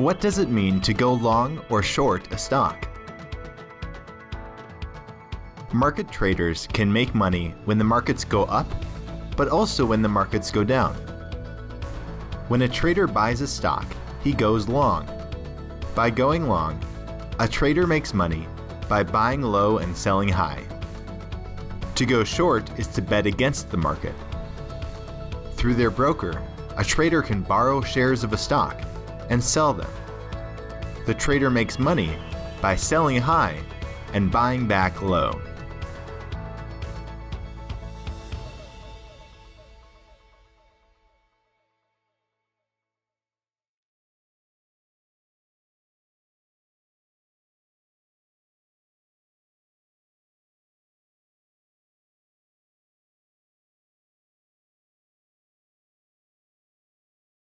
What does it mean to go long or short a stock? Market traders can make money when the markets go up, but also when the markets go down. When a trader buys a stock, he goes long. By going long, a trader makes money by buying low and selling high. To go short is to bet against the market. Through their broker, a trader can borrow shares of a stock and sell them. The trader makes money by selling high and buying back low.